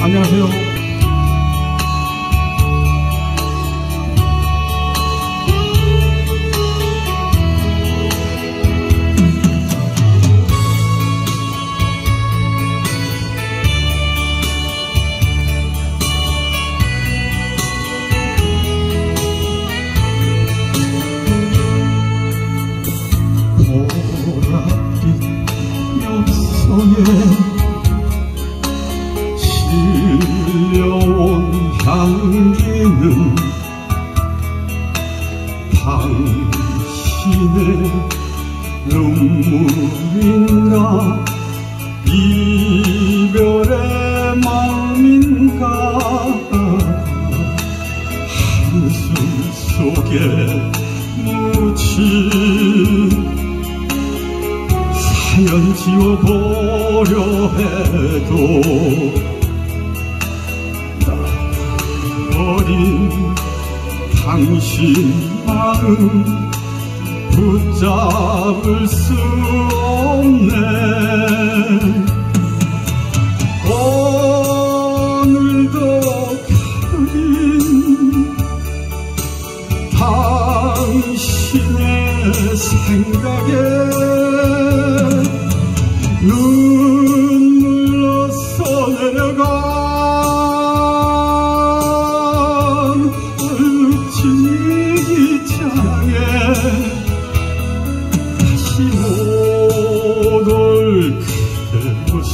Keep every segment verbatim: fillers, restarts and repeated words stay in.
안녕하세요. 실려온 향기는 당신의 눈물인가 이별의 마음인가 한숨 속에 묻힌 사연 지워보려 해도 어린 당신 마음 붙잡을 수 없네. 오늘도 그린 당신의 생각에 눈물로써 내려간 지기장에 다시 못 올 그대 모습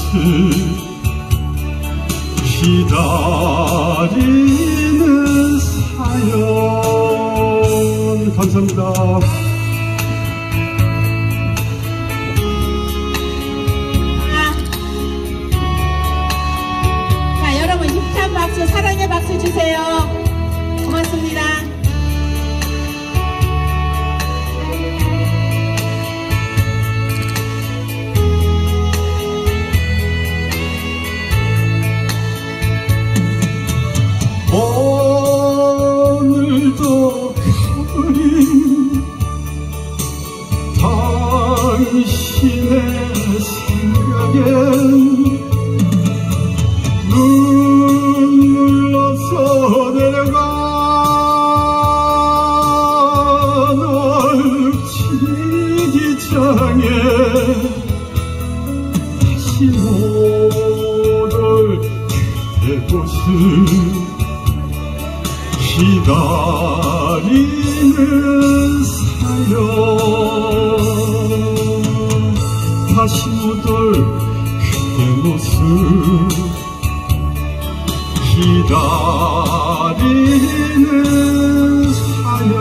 기다리는 사연. 감사합니다. 박수, 사랑의 박수 주세요. 고맙습니다. 오늘도 그린 당신의 생각에 눈물로써 내려간 지기장에 다시 못 올 그대 모습 기다리는 사연. 다시 못 올 그대 모습 기다리는 사연.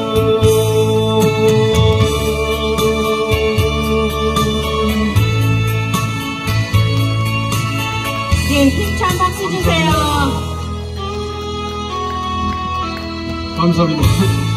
네, 힘찬 박수 주세요. 감사합니다.